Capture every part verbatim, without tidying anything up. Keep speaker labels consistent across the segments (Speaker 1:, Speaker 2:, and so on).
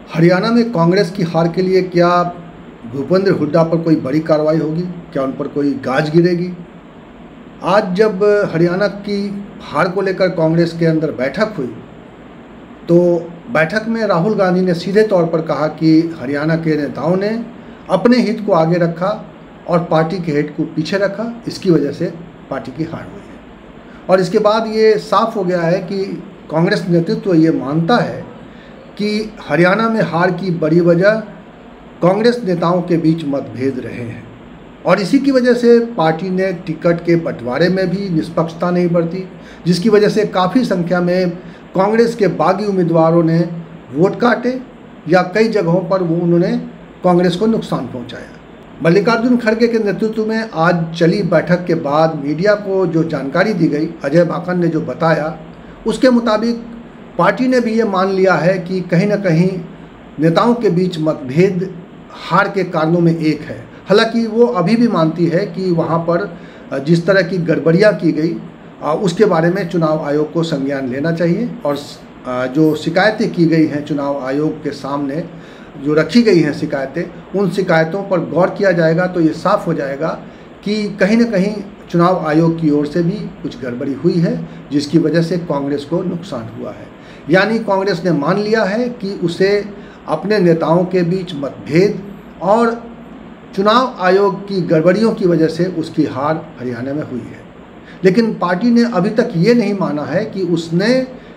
Speaker 1: हरियाणा में कांग्रेस की हार के लिए क्या भूपेंद्र हुड्डा पर कोई बड़ी कार्रवाई होगी? क्या उन पर कोई गाज गिरेगी? आज जब हरियाणा की हार को लेकर कांग्रेस के अंदर बैठक हुई तो बैठक में राहुल गांधी ने सीधे तौर पर कहा कि हरियाणा के नेताओं ने अपने हित को आगे रखा और पार्टी के हित को पीछे रखा, इसकी वजह से पार्टी की हार हुई है। और इसके बाद ये साफ हो गया है कि कांग्रेस नेतृत्व ये मानता है कि हरियाणा में हार की बड़ी वजह कांग्रेस नेताओं के बीच मतभेद रहे हैं और इसी की वजह से पार्टी ने टिकट के बंटवारे में भी निष्पक्षता नहीं बरती, जिसकी वजह से काफ़ी संख्या में कांग्रेस के बागी उम्मीदवारों ने वोट काटे या कई जगहों पर वो उन्होंने कांग्रेस को नुकसान पहुंचाया। मल्लिकार्जुन खड़गे के नेतृत्व में आज चली बैठक के बाद मीडिया को जो जानकारी दी गई, अजय माकन ने जो बताया, उसके मुताबिक पार्टी ने भी ये मान लिया है कि कहीं ना कहीं नेताओं के बीच मतभेद हार के कारणों में एक है। हालांकि वो अभी भी मानती है कि वहाँ पर जिस तरह की गड़बड़ियाँ की गई उसके बारे में चुनाव आयोग को संज्ञान लेना चाहिए और जो शिकायतें की गई हैं चुनाव आयोग के सामने जो रखी गई हैं शिकायतें, उन शिकायतों पर गौर किया जाएगा तो ये साफ हो जाएगा कि कहीं ना कहीं चुनाव आयोग की ओर से भी कुछ गड़बड़ी हुई है जिसकी वजह से कांग्रेस को नुकसान हुआ है। यानी कांग्रेस ने मान लिया है कि उसे अपने नेताओं के बीच मतभेद और चुनाव आयोग की गड़बड़ियों की वजह से उसकी हार हरियाणा में हुई है। लेकिन पार्टी ने अभी तक ये नहीं माना है कि उसने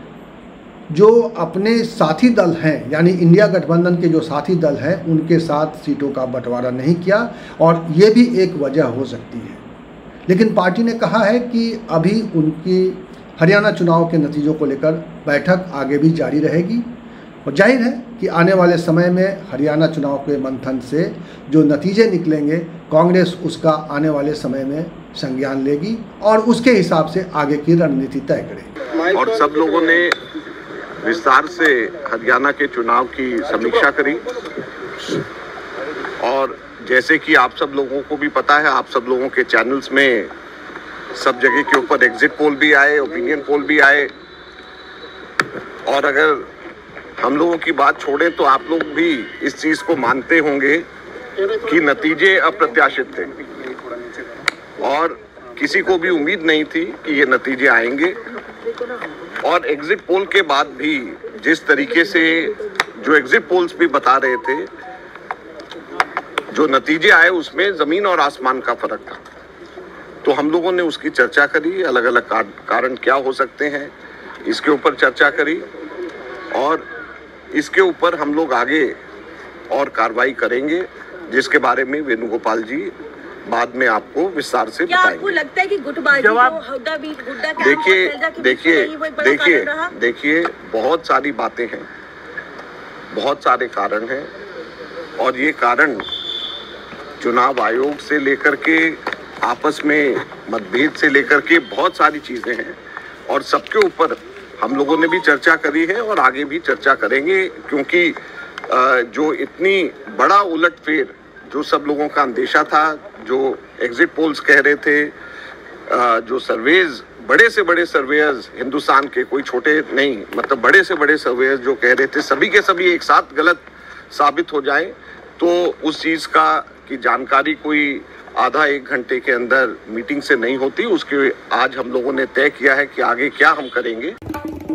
Speaker 1: जो अपने साथी दल हैं, यानी इंडिया गठबंधन के जो साथी दल हैं, उनके साथ सीटों का बंटवारा नहीं किया और ये भी एक वजह हो सकती है। लेकिन पार्टी ने कहा है कि अभी उनकी हरियाणा चुनाव के नतीजों को लेकर बैठक आगे भी जारी रहेगी और जाहिर है कि आने वाले समय में हरियाणा चुनाव के मंथन से जो नतीजे निकलेंगे कांग्रेस उसका आने वाले समय में संज्ञान लेगी और उसके हिसाब से आगे की रणनीति तय करेगी।
Speaker 2: और सब लोगों ने विस्तार से हरियाणा के चुनाव की समीक्षा करी और जैसे कि आप सब लोगों को भी पता है, आप सब लोगों के चैनल्स में सब जगह के ऊपर एग्जिट पोल भी आए, ओपिनियन पोल भी आए और अगर हम लोगों की बात छोड़ें तो आप लोग भी इस चीज़ को मानते होंगे कि नतीजे अप्रत्याशित थे और किसी को भी उम्मीद नहीं थी कि ये नतीजे आएंगे। और एग्जिट पोल के बाद भी जिस तरीके से जो एग्जिट पोल्स भी बता रहे थे, जो नतीजे आए उसमें ज़मीन और आसमान का फर्क था। तो हम लोगों ने उसकी चर्चा करी, अलग अलग कारण क्या हो सकते हैं इसके ऊपर चर्चा करी और इसके ऊपर हम लोग आगे और कार्रवाई करेंगे जिसके बारे में वेणुगोपाल जी बाद में आपको विस्तार से बताएंगे। आपको लगता है कि गुटबाजी हुड्डा भी हुड्डा क्या देखिए देखिए देखिए देखिए बहुत सारी बातें हैं, बहुत सारे कारण हैं और ये कारण चुनाव आयोग से लेकर के आपस में मतभेद से लेकर के बहुत सारी चीजें हैं और सबके ऊपर हम लोगों ने भी चर्चा करी है और आगे भी चर्चा करेंगे, क्योंकि जो इतनी बड़ा उलटफेर जो सब लोगों का अंदेशा था, जो एग्जिट पोल्स कह रहे थे, जो सर्वेज बड़े से बड़े सर्वेयर्स हिंदुस्तान के, कोई छोटे नहीं, मतलब बड़े से बड़े सर्वेयर्स जो कह रहे थे, सभी के सभी एक साथ गलत साबित हो जाए तो उस चीज़ का की जानकारी कोई आधा एक घंटे के अंदर मीटिंग से नहीं होती। उसके आज हम लोगों ने तय किया है कि आगे क्या हम करेंगे।